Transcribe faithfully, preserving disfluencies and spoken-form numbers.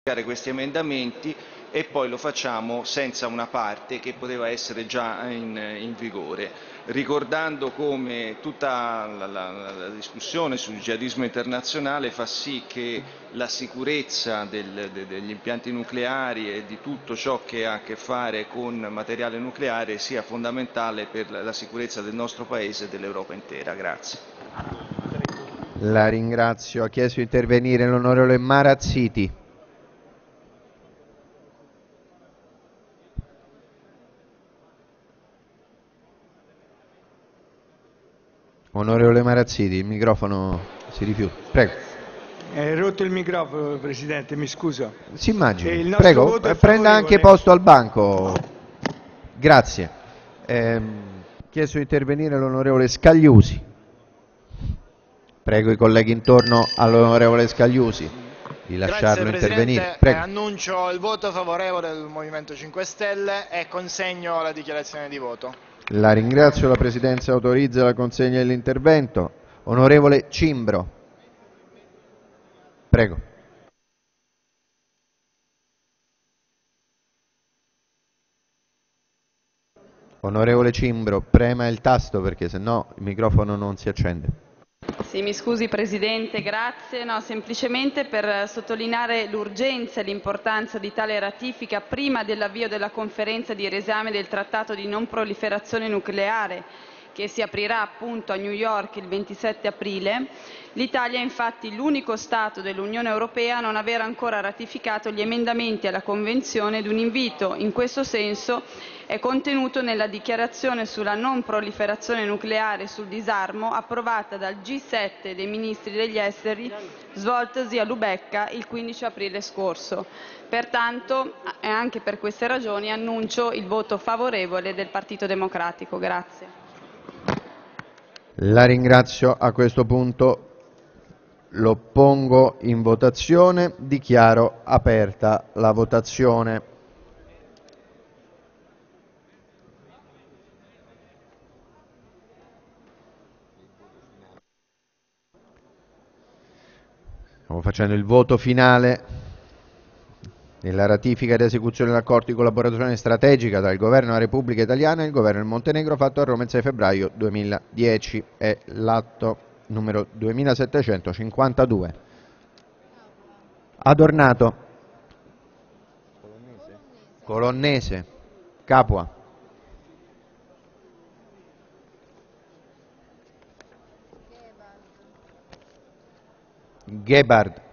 questi emendamenti e poi lo facciamo senza una parte che poteva essere già in, in vigore, ricordando come tutta la, la, la discussione sul jihadismo internazionale fa sì che la sicurezza del, de, degli impianti nucleari e di tutto ciò che ha a che fare con materiale nucleare sia fondamentale per la sicurezza del nostro Paese e dell'Europa intera. Grazie. La ringrazio. Ha chiesto di intervenire l'onorevole Marazziti. Onorevole Marazziti, il microfono si rifiuta. Prego. È rotto il microfono, Presidente, mi scuso. Si immagini. Il Prego, prenda anche posto al banco. Grazie. Eh, chiesto di intervenire l'onorevole Scagliusi. Prego i colleghi intorno all'onorevole Scagliusi di lasciarlo Grazie, intervenire. Presidente. Eh, annuncio il voto favorevole del Movimento cinque Stelle e consegno la dichiarazione di voto. La ringrazio, la Presidenza autorizza la consegna dell'intervento. Onorevole Cimbro. Prego. Onorevole Cimbro, prema il tasto perché sennò il microfono non si accende. Sì, mi scusi Presidente, grazie. No, semplicemente per sottolineare l'urgenza e l'importanza di tale ratifica prima dell'avvio della conferenza di riesame del Trattato di non proliferazione nucleare che si aprirà appunto a New York il ventisette aprile. L'Italia è infatti l'unico Stato dell'Unione Europea a non aver ancora ratificato gli emendamenti alla Convenzione ed un invito in questo senso è contenuto nella dichiarazione sulla non proliferazione nucleare e sul disarmo approvata dal G sette dei Ministri degli Esteri svoltosi a Lubecca il quindici aprile scorso. Pertanto, e anche per queste ragioni, annuncio il voto favorevole del Partito Democratico. Grazie. La ringrazio. A questo punto lo pongo in votazione. Dichiaro aperta la votazione. Stiamo facendo il voto finale nella ratifica ed esecuzione dell'accordo di collaborazione strategica tra il Governo della Repubblica Italiana e il Governo del Montenegro fatto a Roma il sei febbraio duemiladieci. È l'atto numero duemilasettecentocinquantadue. Adornato. Colonnese. Capua. Gebhard.